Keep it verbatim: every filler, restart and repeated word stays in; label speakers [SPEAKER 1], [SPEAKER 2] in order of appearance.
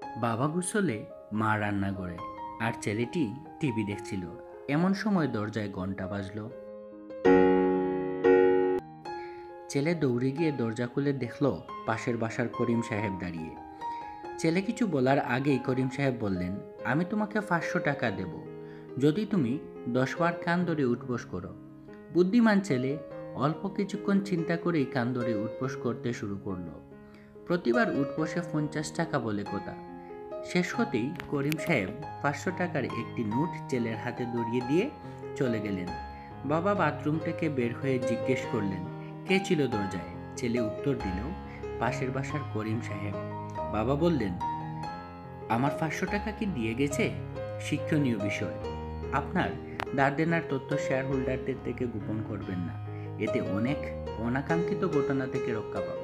[SPEAKER 1] বাবা গোসলে, মা রান্না করে, আর ছেলেটি টিভি দেখছিল। এমন সময় দরজায় ঘন্টা বাজলো। ছেলে দৌড়ে গিয়ে দরজা খুলে দেখল পাশের বাসার করিম সাহেব দাঁড়িয়ে। ছেলে কিছু বলার আগেই করিম সাহেব বললেন, আমি তোমাকে পাঁচশো টাকা দেব যদি তুমি দশবার কান ধরে উঠবোস করো। বুদ্ধিমান ছেলে অল্প কিছুক্ষণ চিন্তা করেই কান ধরে উঠবোস করতে শুরু করলো। প্রতিবার উঠবোসে পঞ্চাশ টাকা বলে কথা। শেষ হতেই করিম সাহেব পাঁচশো টাকার একটি নোট ছেলের হাতে ধরিয়ে দিয়ে চলে গেলেন। বাবা বাথরুম থেকে বের হয়ে জিজ্ঞেস করলেন, কে ছিল দরজায়? ছেলে উত্তর দিল, পাশের বাসার করিম সাহেব। বাবা বললেন, আমার পাঁচশো টাকা কি দিয়ে গেছে? শিক্ষণীয় বিষয়, আপনার ধার দেনার তথ্য শেয়ার হোল্ডারদের থেকে গোপন করবেন না, এতে অনেক অনাকাঙ্ক্ষিত ঘটনা থেকে রক্ষা পাবেন।